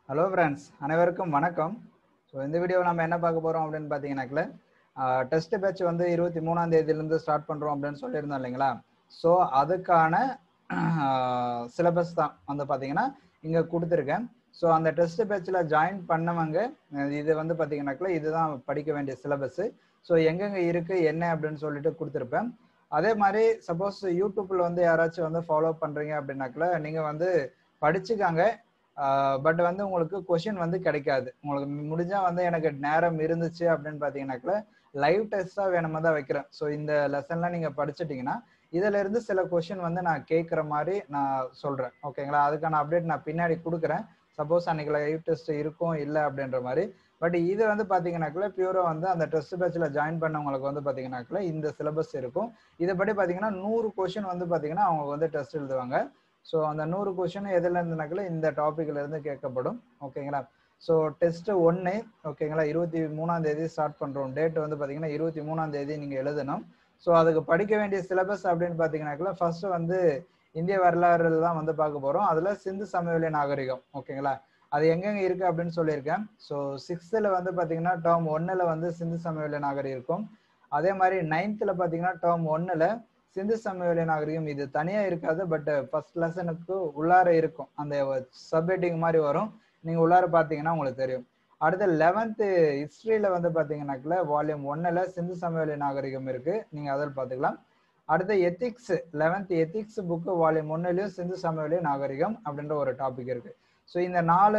Hello friends, அனைவருக்கும் வணக்கம். So இந்த வீடியோவில் நம்ம என்ன பார்க்க போகிறோம் அப்படின்னு பார்த்தீங்கன்னாக்கல, டெஸ்ட் பேட்ச் வந்து 23ஆம் தேதியிலேருந்து ஸ்டார்ட் பண்ணுறோம் அப்படின்னு சொல்லியிருந்தோம் இல்லைங்களா? ஸோ அதுக்கான சிலபஸ் தான் வந்து பார்த்தீங்கன்னா இங்கே கொடுத்துருக்கேன். ஸோ அந்த டெஸ்ட் பேட்சில் ஜாயின் பண்ணவங்க இது வந்து பார்த்தீங்கன்னாக்கல இதுதான் படிக்க வேண்டிய சிலபஸ்ஸு. ஸோ எங்கெங்கே இருக்குது என்ன அப்படின்னு சொல்லிட்டு கொடுத்துருப்பேன். அதே மாதிரி சப்போஸ் யூடியூப்பில் வந்து யாராச்சும் வந்து ஃபாலோ பண்ணுறீங்க அப்படின்னாக்கல நீங்கள் வந்து படிச்சுக்காங்க. பட் வந்து உங்களுக்கு கொஷின் வந்து கிடைக்காது. உங்களுக்கு முடிஞ்சா வந்து எனக்கு நேரம் இருந்துச்சு அப்படின்னு பார்த்தீங்கன்னாக்கல லைவ் டெஸ்ட்டாக வேணுமா தான் வைக்கிறேன். ஸோ இந்த லெசன்லாம் நீங்கள் படிச்சுட்டிங்கன்னா இதில் இருந்து சில கொஷின் வந்து நான் கேட்குற மாதிரி நான் சொல்கிறேன். ஓகேங்களா? அதுக்கான அப்டேட் நான் பின்னாடி கொடுக்குறேன். சப்போஸ் அன்னைக்கு லைவ் டெஸ்ட் இருக்கும் இல்லை அப்படின்ற மாதிரி. பட் இது வந்து பார்த்தீங்கன்னாக்கல பியூராக வந்து அந்த டெஸ்ட் பேட்சில் ஜாயின் பண்ணவங்களுக்கு வந்து பார்த்தீங்கன்னாக்கல இந்த சிலபஸ் இருக்கும். இதைப்படி பார்த்தீங்கன்னா 100 கொஷின் வந்து பார்த்தீங்கன்னா அவங்க வந்து டெஸ்ட் எழுதுவாங்க. ஸோ அந்த 100 கொஷின் எதுல இருந்துனாக்கல இந்த டாபிக்ல இருந்து கேட்கப்படும். ஓகேங்களா? ஸோ டெஸ்ட் 1 ஓகேங்களா 23ஆம் தேதி ஸ்டார்ட் பண்றோம். டேட் வந்து பாத்தீங்கன்னா 23ஆம் தேதி நீங்க எழுதணும். ஸோ அதுக்கு படிக்க வேண்டிய சிலபஸ் அப்படின்னு பாத்தீங்கன்னாக்கல ஃபர்ஸ்ட் வந்து இந்திய வரலாறு தான் வந்து பார்க்க போறோம். அதுல சிந்து சமவெளி நாகரிகம். ஓகேங்களா? அது எங்கெங்க இருக்கு அப்படின்னு சொல்லியிருக்கேன். ஸோ 6th வந்து பாத்தீங்கன்னா டேர்ம் 1ல வந்து சிந்து சமவெளி நாகரிகம் இருக்கும். அதே மாதிரி 9th பாத்தீங்கன்னா டேர்ம் 1ல சிந்து சமவெளி நாகரிகம் இது தனியா இருக்காது. பட் ஃபர்ஸ்ட் லெசனுக்கு உள்ளார இருக்கும். அந்த சப்ஹெட்டிங் மாதிரி வரும். நீங்க உள்ளார பாத்தீங்கன்னா உங்களுக்கு தெரியும். அடுத்து 11th ஹிஸ்டரியில வந்து பாத்தீங்கன்னாக்கல வால்யூம் 1ல சிந்து சமவெளி நாகரிகம் இருக்கு. நீங்க அதில் பாத்துக்கலாம். அடுத்து ethics 11th ethics book volume 1லயும் சிந்து சமவெளி நாகரிகம் அப்படின்ற ஒரு டாபிக் இருக்கு. ஸோ இந்த 4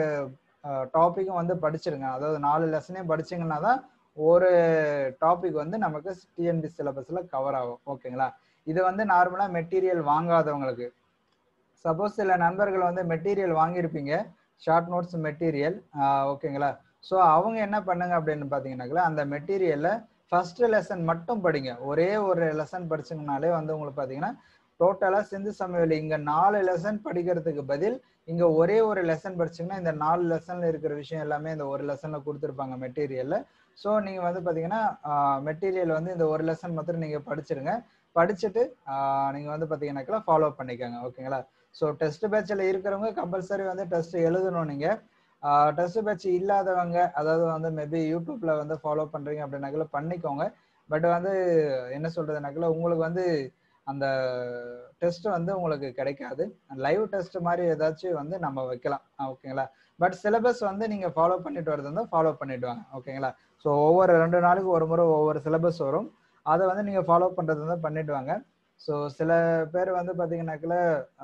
டாபிக்கும் வந்து படிச்சிருங்க. அதாவது 4 லெசனையும் படிச்சீங்கன்னா தான் ஒரு டாபிக் வந்து நமக்கு டிஎன்பி சிலபஸ்ல கவர் ஆகும். ஓகேங்களா? இது வந்து நார்மலா மெட்டீரியல் வாங்காதவங்களுக்கு. சப்போஸ் சில நண்பர்கள் வந்து மெட்டீரியல் வாங்கியிருப்பீங்க, ஷார்ட் நோட்ஸ் மெட்டீரியல். ஓகேங்களா? ஸோ அவங்க என்ன பண்ணுங்க அப்படின்னு பார்த்தீங்கன்னாக்கா அந்த மெட்டீரியல்ல ஃபர்ஸ்ட் லெசன் மட்டும் படிங்க. ஒரே ஒரு லெசன் படிச்சீங்கனாலே வந்து உங்களுக்கு பார்த்தீங்கன்னா டோட்டலா சிந்து சமவெளி இங்க 4 லெசன் படிக்கிறதுக்கு பதில் இங்க ஒரே ஒரு லெசன் படிச்சீங்கன்னா இந்த 4 லெசன்ல இருக்கிற விஷயம் எல்லாமே இந்த ஒரு லெசன்ல கொடுத்துருப்பாங்க மெட்டீரியல்ல. ஸோ நீங்க வந்து பாத்தீங்கன்னா மெட்டீரியல் வந்து இந்த ஒரு லெசன் மாத்திரம் நீங்க படிச்சிருங்க. படிச்சுட்டு நீங்க வந்து பாத்தீங்கன்னாக்கா ஃபாலோ பண்ணிக்கோங்க. ஓகேங்களா? ஸோ டெஸ்ட் பேட்சில் இருக்கிறவங்க கம்பல்சரி வந்து டெஸ்ட் எழுதணும். நீங்க டெஸ்ட் பேட்ச் இல்லாதவங்க அதாவது வந்து மேபி யூடியூப்ல வந்து ஃபாலோ பண்றீங்க அப்படின்னாக்கல பண்ணிக்கோங்க. பட் வந்து என்ன சொல்றதுனாக்கல உங்களுக்கு வந்து அந்த டெஸ்ட் வந்து உங்களுக்கு கிடைக்காது. லைவ் டெஸ்ட் மாதிரி ஏதாச்சும் வந்து நம்ம வைக்கலாம். ஓகேங்களா? பட் சிலபஸ் வந்து நீங்க ஃபாலோ பண்ணிட்டு வரது இருந்தால் ஃபாலோ பண்ணிட்டு வாங்க. ஓகேங்களா? ஸோ ஒவ்வொரு 2 நாளுக்கு ஒரு முறை ஒவ்வொரு சிலபஸ் வரும். அதை வந்து நீங்க ஃபாலோ பண்றது இருந்தால் பண்ணிட்டு வாங்க. ஸோ சில பேர் வந்து பாத்தீங்கன்னாக்கல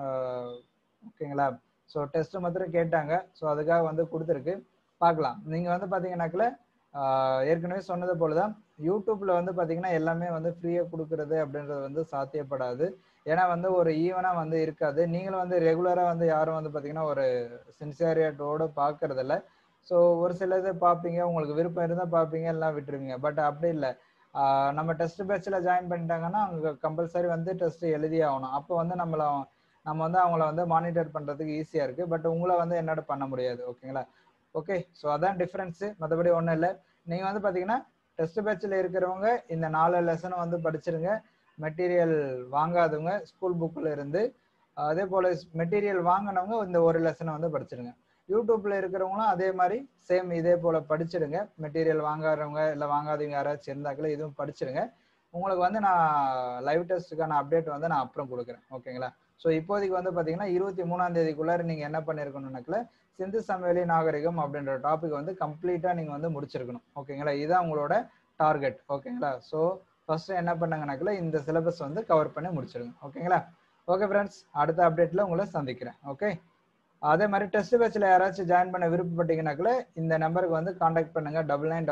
ஓகேங்களா? ஸோ டெஸ்ட் மாத்திரம் கேட்டாங்க. ஸோ அதுக்காக வந்து கொடுத்துருக்கு. பார்க்கலாம். நீங்க வந்து பாத்தீங்கன்னாக்கல ஏற்கனவே சொன்னது போலதான் யூடியூப்ல வந்து பாத்தீங்கன்னா எல்லாமே வந்து ஃப்ரீயா கொடுக்கறது அப்படின்றது வந்து சாத்தியப்படாது. ஏன்னா வந்து ஒரு ஈவனா வந்து இருக்காது. நீங்களும் வந்து ரெகுலரா வந்து யாரும் வந்து பாத்தீங்கன்னா ஒரு சின்சியரிட்டோட பாக்குறது இல்ல. ஸோ ஒரு சில இது பார்ப்பீங்க, உங்களுக்கு விருப்பம் இருந்தா பார்ப்பீங்க, எல்லாம் விட்டுருவீங்க. பட் அப்படி இல்லை. நம்ம டெஸ்ட் பேட்ச்ல ஜாயின் பண்ணிட்டாங்கன்னா அவங்க கம்பல்சரி வந்து டெஸ்ட் எழுதியே ஆகணும். அப்போ வந்து நம்ம வந்து அவங்கள வந்து மானிட்டர் பண்றதுக்கு ஈஸியா இருக்கு. பட் உங்களை வந்து என்னோட பண்ண முடியாது. ஓகேங்களா? ஓகே. ஸோ அதான் டிஃபரன்ஸ். மற்றபடி ஒன்றும் இல்லை. நீங்க வந்து பாத்தீங்கன்னா டெஸ்ட் பேட்ச்ல இருக்கிறவங்க இந்த 4 லெசனும் வந்து படிச்சிருங்க. மெட்டீரியல் வாங்காதவங்க ஸ்கூல் புக்ல இருந்து அதே போல மெட்டீரியல் வாங்கினவங்க இந்த ஒரு லெசனை வந்து படிச்சிருங்க. யூடியூப்ல இருக்கிறவங்களும் அதே மாதிரி சேம் இதே போல படிச்சிருங்க. மெட்டீரியல் வாங்காதவங்க இல்லை வாங்காதவங்க யாராச்சும் இருந்தாக்கல இதுவும் படிச்சிருங்க. உங்களுக்கு வந்து நான் லைவ் டெஸ்ட்டுக்கான அப்டேட் வந்து நான் அப்புறம் கொடுக்குறேன். ஓகேங்களா? ஸோ இப்போதைக்கு வந்து பாத்தீங்கன்னா 23ஆம் தேதிக்குள்ளார நீங்க என்ன பண்ணிருக்கணும்னாக்கல சிந்து சமவெளி நாகரிகம் அப்படின்ற டாபிக் வந்து கம்ப்ளீட்டா நீங்க வந்து முடிச்சிருக்கணும். ஓகேங்களா? இதுதான் உங்களோட டார்கெட். ஓகேங்களா? ஸோ ஃபர்ஸ்ட் என்ன பண்ணாங்கனாக்கல இந்த சிலபஸ் வந்து கவர் பண்ணி முடிச்சிருங்க. ஓகேங்களா? ஓகே ஃப்ரெண்ட்ஸ், அடுத்த அப்டேட்ல உங்களை சந்திக்கிறேன். ஓகே. அதே மாதிரி டெஸ்ட் பேட்ச்ல யாராச்சும் ஜாயின் பண்ண விருப்பப்பட்டீங்கன்னாக்கல இந்த நம்பருக்கு வந்து கான்டாக்ட் பண்ணுங்க.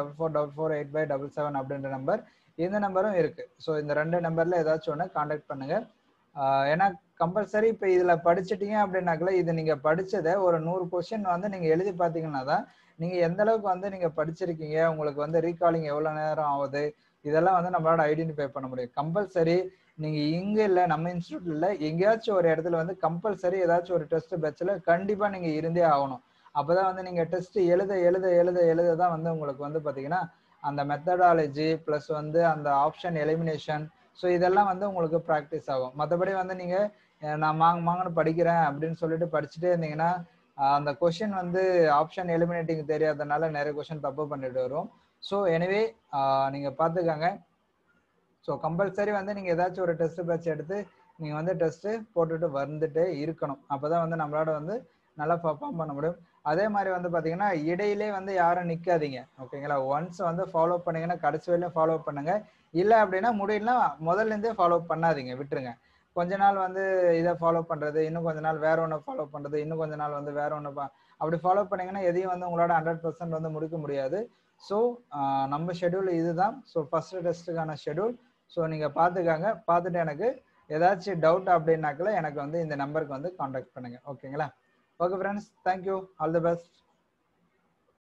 9944448577 அப்படின்ற நம்பர். இந்த நம்பரும் இருக்கு. ஸோ இந்த 2 நம்பர்ல ஏதாச்சும் ஒன்று கான்டாக்ட் பண்ணுங்க. ஏன்னா கம்பல்சரி இப்போ இதுல படிச்சுட்டீங்க அப்படின்னாக்கல இது நீங்க படிச்சதை ஒரு 100 கொஸ்டின் வந்து நீங்க எழுதி பார்த்தீங்கன்னா தான் நீங்க எந்த அளவுக்கு வந்து நீங்க படிச்சிருக்கீங்க, உங்களுக்கு வந்து ரீகாலிங் எவ்வளவு நேரம் ஆகுது, இதெல்லாம் வந்து நம்மளால ஐடென்டிஃபை பண்ண முடியும். கம்பல்சரி நீங்க இங்க இல்ல நம்ம இன்ஸ்டியூட்ல இல்ல எங்கேயாச்சும் ஒரு இடத்துல வந்து கம்பல்சரி ஏதாச்சும் ஒரு டெஸ்ட் பேட்ச்ல கண்டிப்பா நீங்க இருந்தே ஆகணும். அப்பதான் வந்து நீங்க டெஸ்ட் எழுத எழுத எழுத எழுத தான் வந்து உங்களுக்கு வந்து பாத்தீங்கன்னா அந்த மெத்தடாலஜி பிளஸ் வந்து அந்த ஆப்ஷன் எலிமினேஷன் ஸோ இதெல்லாம் வந்து உங்களுக்கு ப்ராக்டிஸ் ஆகும். மற்றபடி வந்து நீங்க நான் மாங்கன்னு படிக்கிறேன் அப்படின்னு சொல்லிட்டு படிச்சுட்டே இருந்தீங்கன்னா அந்த கொஷின் வந்து ஆப்ஷன் எலிமினேட்டிங் தெரியாதனால நிறைய கொஷின் தப்பு பண்ணிட்டு வரும். ஸோ எனிவே நீங்க பார்த்துக்கங்க. ஸோ கம்பல்சரி வந்து நீங்க ஏதாச்சும் ஒரு டெஸ்ட் பேட்ச் எடுத்து நீங்க வந்து டெஸ்ட் போட்டுட்டு வந்துட்டே இருக்கணும். அப்பதான் வந்து நம்மளோட வந்து நல்லா பர்ஃபார்ம் பண்ண முடியும். அதே மாதிரி வந்து பாத்தீங்கன்னா இடையிலே வந்து யாரும் நிக்காதீங்க. ஓகேங்களா? ஒன்ஸ் வந்து ஃபாலோ பண்ணீங்கன்னா கடைசி வரையிலும் ஃபாலோ பண்ணுங்க. இல்ல அப்படின்னா முடியலன்னா முதல்ல இருந்தே ஃபாலோ பண்ணாதீங்க, விட்டுருங்க. கொஞ்ச நாள் வந்து இதை ஃபாலோ பண்றது, இன்னும் கொஞ்ச நாள் வேற ஒன்று ஃபாலோ பண்றது, இன்னும் கொஞ்ச நாள் வந்து வேற ஒன்று அப்படி ஃபாலோ பண்ணீங்கன்னா எதையும் வந்து உங்களோட 100% வந்து முடிக்க முடியாது. ஸோ நம்ம ஷெடியூல் இதுதான். ஸோ ஃபர்ஸ்ட் டெஸ்ட்டுக்கான ஷெடியூல். ஸோ நீங்க பார்த்துக்காங்க. பார்த்துட்டு எனக்கு ஏதாச்சும் டவுட் அப்படின்னாக்கல எனக்கு வந்து இந்த நம்பருக்கு வந்து காண்டாக்ட் பண்ணுங்க. ஓகேங்களா? Okay friends, thank you, all the best.